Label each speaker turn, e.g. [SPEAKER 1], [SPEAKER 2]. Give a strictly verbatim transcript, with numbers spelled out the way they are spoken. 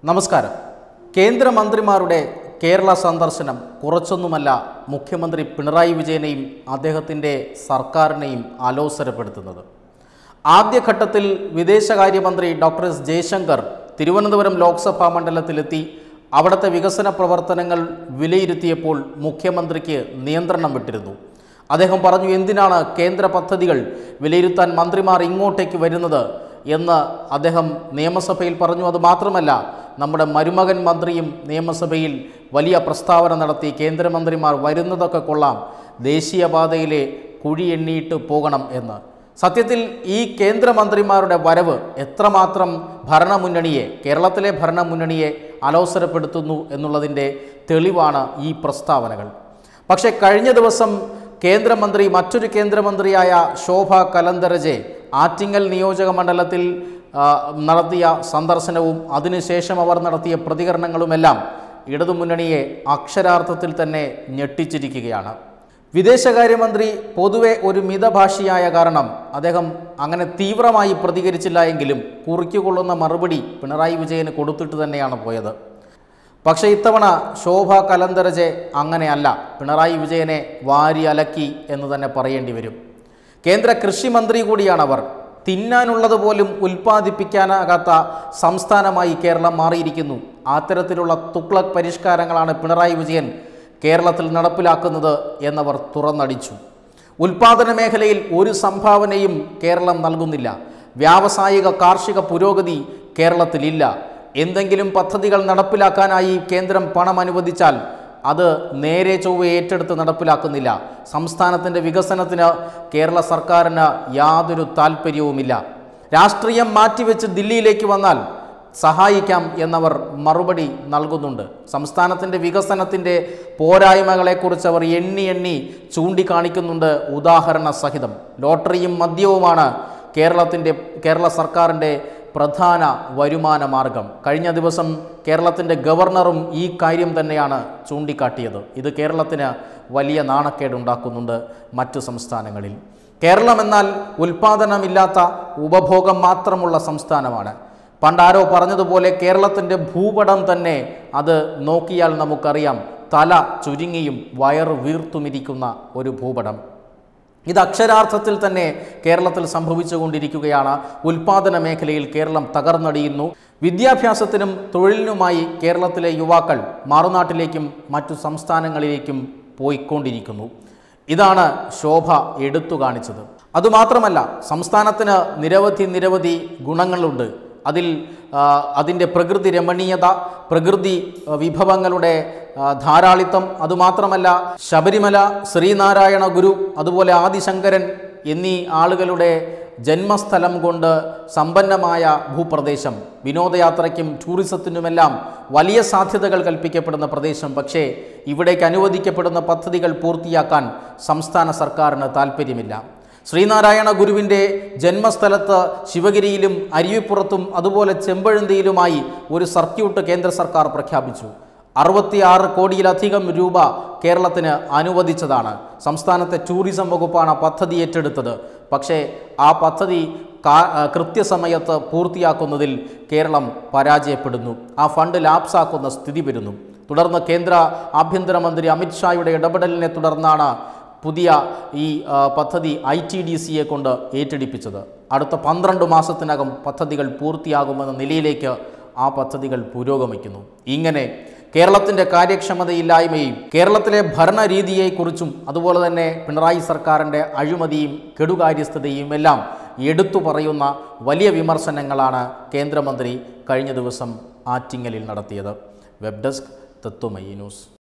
[SPEAKER 1] നമസ്കാരം. കേന്ദ്രമന്ത്രിമാരുടെ കേരള സന്ദർശനം കുറച്ചൊന്നുമല്ല മുഖ്യമന്ത്രി പിണറായി വിജയനെയും അദ്ദേഹത്തിൻ്റെ സർക്കാരിനെയും അലോസരപ്പെടുത്തുന്നത്. ആദ്യഘട്ടത്തിൽ വിദേശകാര്യമന്ത്രി ഡോക്ടർ എസ് ജയശങ്കർ തിരുവനന്തപുരം ലോക്സഭാ മണ്ഡലത്തിലെത്തി അവിടുത്തെ വികസന പ്രവർത്തനങ്ങൾ വിലയിരുത്തിയപ്പോൾ മുഖ്യമന്ത്രിക്ക് നിയന്ത്രണം വിട്ടിരുന്നു. അദ്ദേഹം പറഞ്ഞു, എന്തിനാണ് കേന്ദ്ര പദ്ധതികൾ വിലയിരുത്താൻ മന്ത്രിമാർ ഇങ്ങോട്ടേക്ക് വരുന്നത് എന്ന് അദ്ദേഹം നിയമസഭയിൽ പറഞ്ഞു. അതുമാത്രമല്ല, നമ്മുടെ മരുമകൻ മന്ത്രിയും നിയമസഭയിൽ വലിയ പ്രസ്താവന നടത്തി. കേന്ദ്രമന്ത്രിമാർ വരുന്നതൊക്കെ കൊള്ളാം, ദേശീയപാതയിലെ കുഴി എണ്ണിയിട്ട് പോകണം എന്ന്. സത്യത്തിൽ ഈ കേന്ദ്രമന്ത്രിമാരുടെ വരവ് എത്രമാത്രം ഭരണമുന്നണിയെ കേരളത്തിലെ ഭരണമുന്നണിയെ അലോസരപ്പെടുത്തുന്നു എന്നുള്ളതിൻ്റെ തെളിവാണ് ഈ പ്രസ്താവനകൾ. പക്ഷേ കഴിഞ്ഞ ദിവസം കേന്ദ്രമന്ത്രി മറ്റൊരു കേന്ദ്രമന്ത്രിയായ ശോഭ കലന്തരജെ ആറ്റിങ്ങൽ നിയോജക മണ്ഡലത്തിൽ നടത്തിയ സന്ദർശനവും അതിനുശേഷം അവർ നടത്തിയ പ്രതികരണങ്ങളുമെല്ലാം ഇടതുമുന്നണിയെ അക്ഷരാർത്ഥത്തിൽ തന്നെ ഞെട്ടിച്ചിരിക്കുകയാണ്. വിദേശകാര്യമന്ത്രി പൊതുവെ ഒരു മിതഭാഷിയായ കാരണം അദ്ദേഹം അങ്ങനെ തീവ്രമായി പ്രതികരിച്ചില്ല എങ്കിലും കുറിക്കുകൊള്ളുന്ന മറുപടി പിണറായി വിജയന് കൊടുത്തിട്ട് തന്നെയാണ് പോയത്. പക്ഷേ ഇത്തവണ ശോഭ കലന്തരജെ അങ്ങനെയല്ല, പിണറായി വിജയനെ വാരി അലക്കി എന്ന് തന്നെ പറയേണ്ടി വരും. കേന്ദ്ര കൃഷി മന്ത്രി കൂടിയാണവർ. തിന്നാനുള്ളത് പോലും ഉൽപ്പാദിപ്പിക്കാനാകാത്ത സംസ്ഥാനമായി കേരളം മാറിയിരിക്കുന്നു. അത്തരത്തിലുള്ള തുഗ്ലക് പരിഷ്കാരങ്ങളാണ് പിണറായി വിജയൻ കേരളത്തിൽ നടപ്പിലാക്കുന്നത് എന്നവർ തുറന്നടിച്ചു. ഉൽപ്പാദന മേഖലയിൽ ഒരു സംഭാവനയും കേരളം നൽകുന്നില്ല. വ്യാവസായിക കാർഷിക പുരോഗതി കേരളത്തിലില്ല. എന്തെങ്കിലും പദ്ധതികൾ നടപ്പിലാക്കാനായി കേന്ദ്രം പണം അനുവദിച്ചാൽ അത് നേരെ ചൊവ്വെ ഏറ്റെടുത്ത് നടപ്പിലാക്കുന്നില്ല. സംസ്ഥാനത്തിൻ്റെ വികസനത്തിന് കേരള സർക്കാരിന് യാതൊരു താല്പര്യവുമില്ല. രാഷ്ട്രീയം മാറ്റിവെച്ച് ദില്ലിയിലേക്ക് വന്നാൽ സഹായിക്കാം എന്നവർ മറുപടി നൽകുന്നുണ്ട്. സംസ്ഥാനത്തിൻ്റെ വികസനത്തിൻ്റെ പോരായ്മകളെക്കുറിച്ച് അവർ എണ്ണി എണ്ണി ചൂണ്ടിക്കാണിക്കുന്നുണ്ട് ഉദാഹരണ സഹിതം. ലോട്ടറിയും മദ്യവുമാണ് കേരളത്തിൻ്റെ കേരള സർക്കാരിൻ്റെ പ്രധാന വരുമാന മാർഗം. കഴിഞ്ഞ ദിവസം കേരളത്തിൻ്റെ ഗവർണറും ഈ കാര്യം തന്നെയാണ് ചൂണ്ടിക്കാട്ടിയത്. ഇത് കേരളത്തിന് വലിയ നാണക്കേടുണ്ടാക്കുന്നുണ്ട് മറ്റു സംസ്ഥാനങ്ങളിൽ. കേരളം എന്നാൽ ഉൽപ്പാദനമില്ലാത്ത ഉപഭോഗം മാത്രമുള്ള സംസ്ഥാനമാണ്. പണ്ടാരോ പറഞ്ഞതുപോലെ കേരളത്തിൻ്റെ ഭൂപടം തന്നെ അത് നോക്കിയാൽ നമുക്കറിയാം, തല ചുരുങ്ങിയും വയറ് വീർത്തുമിരിക്കുന്ന ഒരു ഭൂപടം. ഇത് അക്ഷരാർത്ഥത്തിൽ തന്നെ കേരളത്തിൽ സംഭവിച്ചുകൊണ്ടിരിക്കുകയാണ്. ഉൽപ്പാദന മേഖലയിൽ കേരളം തകർന്നടിയുന്നു. വിദ്യാഭ്യാസത്തിനും തൊഴിലിനുമായി കേരളത്തിലെ യുവാക്കൾ മറുനാട്ടിലേക്കും മറ്റു സംസ്ഥാനങ്ങളിലേക്കും പോയിക്കൊണ്ടിരിക്കുന്നു. ഇതാണ് ശോഭ എടുത്തു കാണിച്ചത്. അതുമാത്രമല്ല, സംസ്ഥാനത്തിന് നിരവധി നിരവധി ഗുണങ്ങളുണ്ട്. അതിൽ അതിൻ്റെ പ്രകൃതി രമണീയത, പ്രകൃതി വിഭവങ്ങളുടെ ധാരാളിത്തം, അതുമാത്രമല്ല ശബരിമല, ശ്രീനാരായണ ഗുരു, അതുപോലെ ആദിശങ്കരൻ എന്നീ ആളുകളുടെ ജന്മസ്ഥലം കൊണ്ട് സമ്പന്നമായ ഭൂപ്രദേശം, വിനോദയാത്രയ്ക്കും ടൂറിസത്തിനുമെല്ലാം വലിയ സാധ്യതകൾ കൽപ്പിക്കപ്പെടുന്ന പ്രദേശം. പക്ഷേ ഇവിടേക്ക് അനുവദിക്കപ്പെടുന്ന പദ്ധതികൾ പൂർത്തിയാക്കാൻ സംസ്ഥാന സർക്കാരിന് താല്പര്യമില്ല. ശ്രീനാരായണ ഗുരുവിൻ്റെ ജന്മസ്ഥലത്ത് ശിവഗിരിയിലും അരുവിപ്പുറത്തും അതുപോലെ ചെമ്പഴന്തിയിലുമായി ഒരു സർക്യൂട്ട് കേന്ദ്ര സർക്കാർ പ്രഖ്യാപിച്ചു. അറുപത്തിയാറ് കോടിയിലധികം രൂപ കേരളത്തിന് അനുവദിച്ചതാണ്. സംസ്ഥാനത്തെ ടൂറിസം വകുപ്പാണ് പദ്ധതി ഏറ്റെടുത്തത്. പക്ഷേ ആ പദ്ധതി കൃത്യസമയത്ത് പൂർത്തിയാക്കുന്നതിൽ കേരളം പരാജയപ്പെടുന്നു. ആ ഫണ്ട് ലാപ്സാക്കുന്ന സ്ഥിതി വരുന്നു. തുടർന്ന് കേന്ദ്ര ആഭ്യന്തരമന്ത്രി അമിത്ഷായുടെ ഇടപെടലിനെ തുടർന്നാണ് പുതിയ ഈ പദ്ധതി ഐ ടി ഡി സിയെ കൊണ്ട് ഏറ്റെടുപ്പിച്ചത്. അടുത്ത പന്ത്രണ്ട് മാസത്തിനകം പദ്ധതികൾ പൂർത്തിയാകുമെന്ന നിലയിലേക്ക് ആ പദ്ധതികൾ പുരോഗമിക്കുന്നു. ഇങ്ങനെ കേരളത്തിൻ്റെ കാര്യക്ഷമതയില്ലായ്മയും കേരളത്തിലെ ഭരണരീതിയെക്കുറിച്ചും അതുപോലെ തന്നെ പിണറായി സർക്കാരിൻ്റെ അഴിമതിയും കെടുകാര്യസ്ഥതയും എല്ലാം എടുത്തു പറയുന്ന വലിയ വിമർശനങ്ങളാണ് കേന്ദ്രമന്ത്രി കഴിഞ്ഞ ദിവസം ആറ്റിങ്ങലിൽ നടത്തിയത്. Web desk Tatwamayi news.